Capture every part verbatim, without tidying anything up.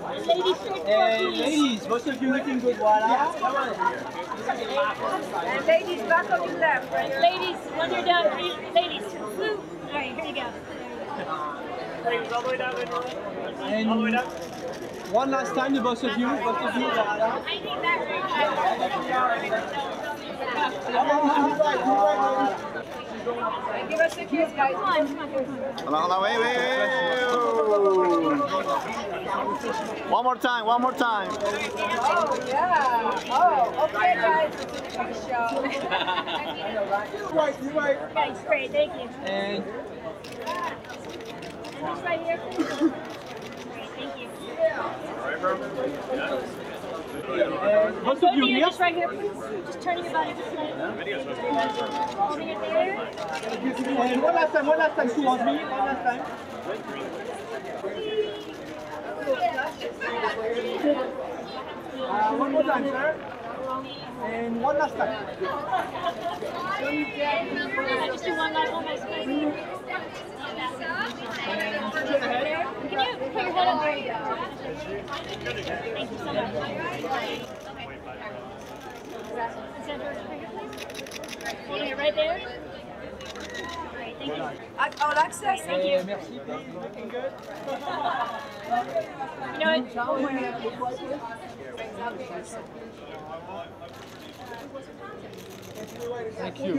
Ladies, and ladies, most of you looking good, voila. And ladies, back on your left. And ladies, when you're done, ladies, woo. All right, here you go. Ladies, all the way down, and all the way down. One last time, the both of you, both of you, voila. I need that And give us a kiss, guys. Come on, come on, come on. Hold on, hold on, wait, wait, wait. One more time, one more time. Oh, yeah. Oh, okay, guys. Nice show. You're right, you're right. Guys, great, thank you. And Just right here. Great, thank you. And most of you here. Just right here, please. Just turning your body this way. Holding it there. And one last time, one last time, towards me, one last time. Uh, one more time, sir. And one last time. Just do one last one, my squeeze. Can you put your head up there? Thank you so much. Sandra, right here, please. Holding it right there. Great, thank you. All access. Thank you. Merci. Looking good. You know what? Thank you.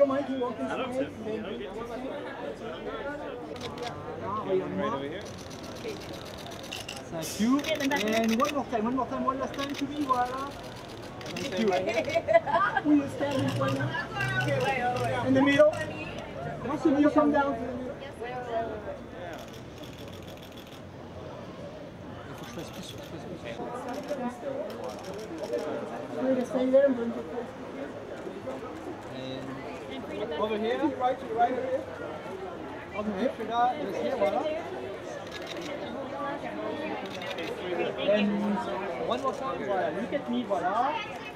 Thank you. And one more time, one more time, one last time to me, voila. Thank you. Will you stand in front? In the middle? Once the middle come down. And over here, right to the right of here. Over here, Frida is here, voila. And one more time, voila. Look at me, voila.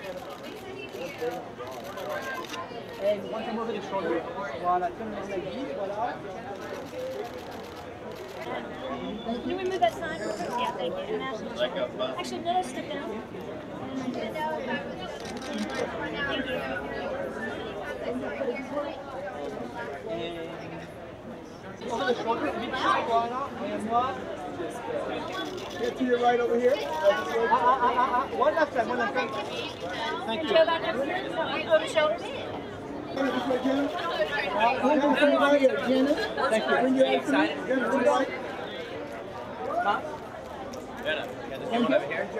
And one time over the shoulder. Voila, turn around like this, voila. Can you remove that sign? Yeah, thank you. National Show. Actually, no, let's stick down. Thank you. And over the shoulder, big side, voila. And one. Get to your right over here. Ah, ah, ah, ah. One last time, one last time. Thank you. Go back up here. Over the shoulders. Thank you. Bring your eyes to me. Huh? Janna, got this one over here.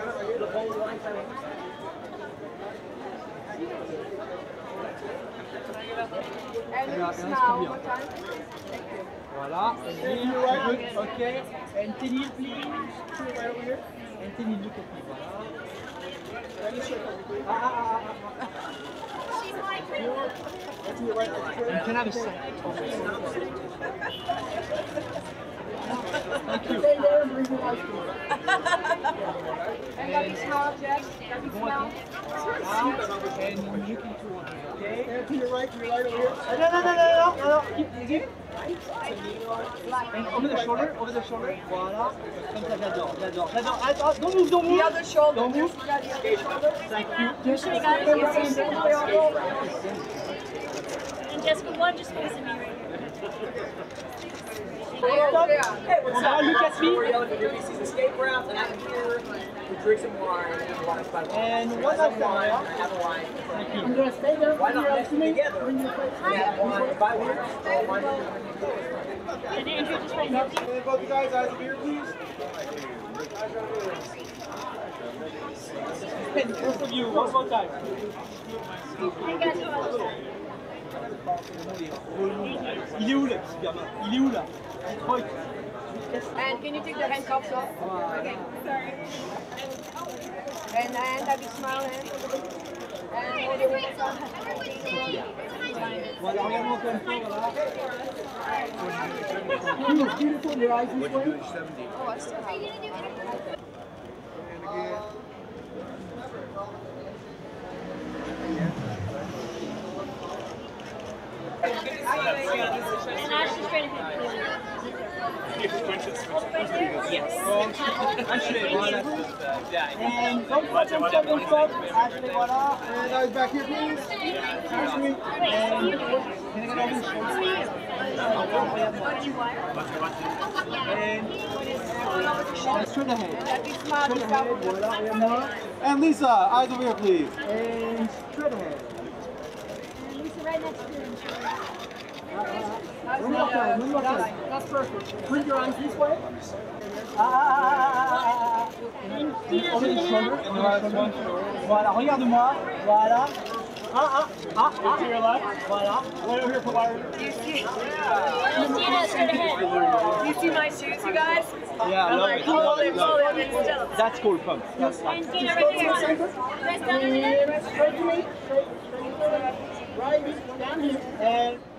And smile one more time. Voilà. And here, good. Okay. And Tenille, please. Right over here. And Tenille, look at me. Voilà. Ah, ah, ah, ah. She's like, And can I have a second? Thank you. And let me smile, Jeff. Let me smile. And looking towards me, okay? And to your right, to your right over here. No, no, no, no, no, no, no. Keep digging. And over the shoulder, over the shoulder. Voilà. Comme ça, j'adore, j'adore, j'adore. Attends, don't move, don't move. The other shoulder. Don't move. Thank you. Just should have got it. And Jessica, one just facing me right here. Stop. Yeah. On va look at me. Escape routes, and I'm here to drink some wine and watch by And one last time. have a wine. Thank you. Why not mix them together? We have wine by wine. And Andrea just right here. Can both guys eyes here, please? And both of you, one more time. I got you. Il est où là, petit gamin? Il est où là? And can you take the handcuffs off? Okay, sorry. And and have you smile hand. And hold your hands up. Voilà, regarde-moi comme ça, voilà. Beautiful, your eyes this way. Oh, I still have it. And Ashley straight ahead, please. Yes. Ashley, voilà. And don't stop, don't stop, don't stop. Ashley, voilà. And guys, back here, please. Ashley. And can I get over the shoulder? And straight ahead. Straight ahead, voilà. And Lisa, eyes over here, please. And straight ahead. And Lisa right next to him. One more time, one more time. That's perfect. Bring your arms this way. Ah, And Tina, over the shoulder. Voilà, regarde-moi. Voilà. Ah, ah, ah, ah. To your left. Voilà. Right over here for Byron. Do you see? And Tina, straight ahead. Do you see my shoes, you guys? Yeah, I I'm love like, it. pull them, pull them, and still. That's cool, pump. Yes. And Tina, right there. Press down on it. Straight to me. Straight, straight, right, down here. And